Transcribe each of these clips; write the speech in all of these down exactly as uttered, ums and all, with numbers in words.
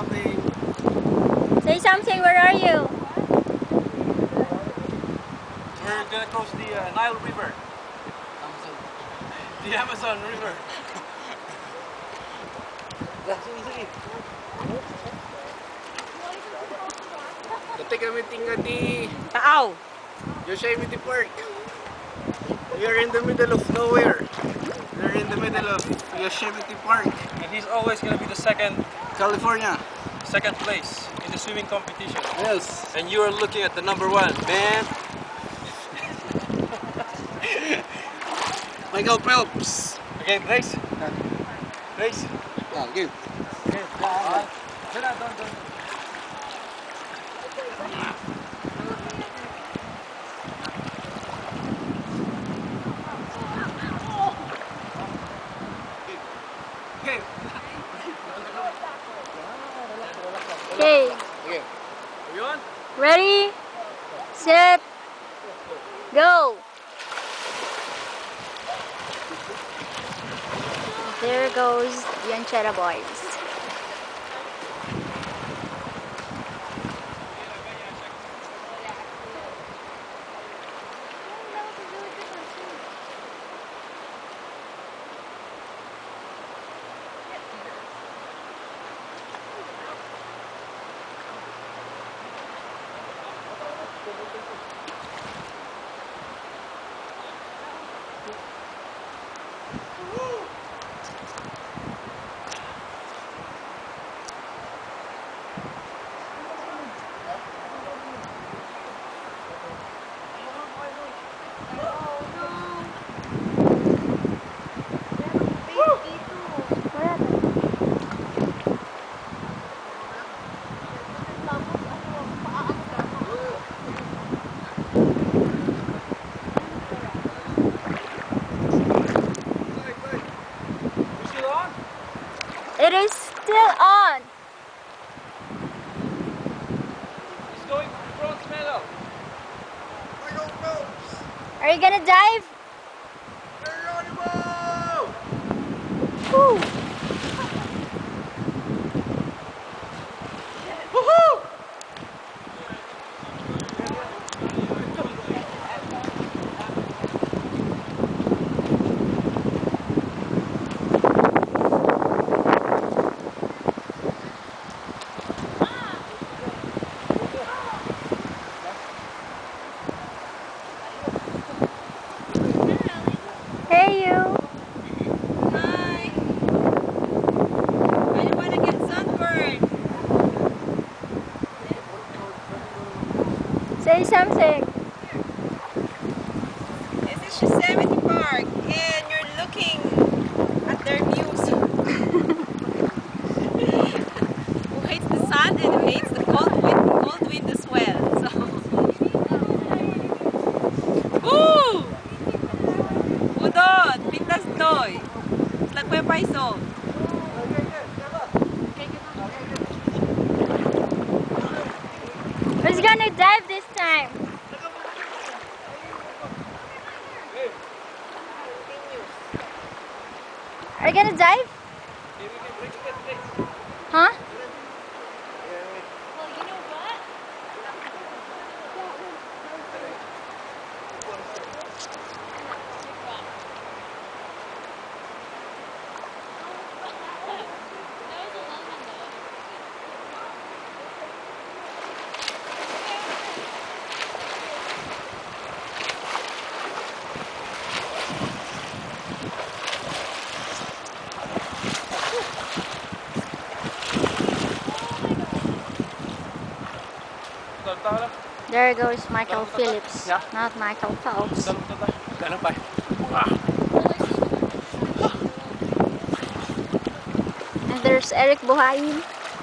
nothing. Say something, where are you? We're gonna cross the uh, Nile River. Amazon. The Amazon River. That's easy. Ketika kami tinggal di Taaw. Yosemite Park. We are in the middle of nowhere. We are in the middle of Yosemite Park. And he's always gonna be the second, California. second place in the swimming competition. Yes. And you are looking at the number one, man. Michael Phelps. Okay, race. Race. Yeah, give. Okay. Uh, don't, don't, don't. Okay. Okay. Okay. Are you on? Ready, set, go. There goes the Ancheta boys. It is still on. He's going bronze medal. Are you gonna dive? Woo. Woohoo! Hey you. Hi. I don't want to get sunburned. Say something. This is Yosemite Park, and you're looking at their views. Who hates the sun and who hates the cold wind, cold wind as well. So, woo! Udon, pintas doy. Slagwe paiso. Who's gonna dive this time? Are you gonna dive? Huh? Well, you know what? There goes Michael Phillips, Yeah. not Michael Phelps. Ganun pa. And there's Eric Buhayin.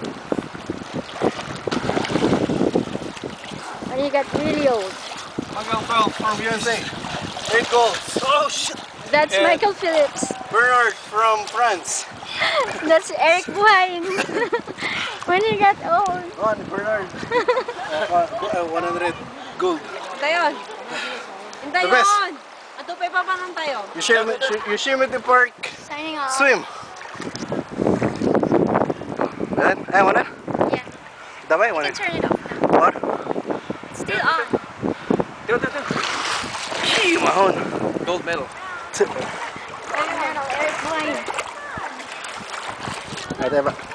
But he got really old. Michael Phelps from U S A. Eight goals. Oh shit! That's And- Michael Phillips. Bernard from France. That's Eric Buhayin. When he got old. One, Bernard. uh, one hundred gold. Tayo. Hintayon. The best. Ato pa pa nang tayo. Yosemite, Yosemite Park. Signing off. Swim. Ayan, ayaw mo na? Damay mo You na. can turn it off. What? It's still on. Tiyo, tiyo, tiyo. Gee, mahon. Gold medal. Eric Buhay. Ate ba?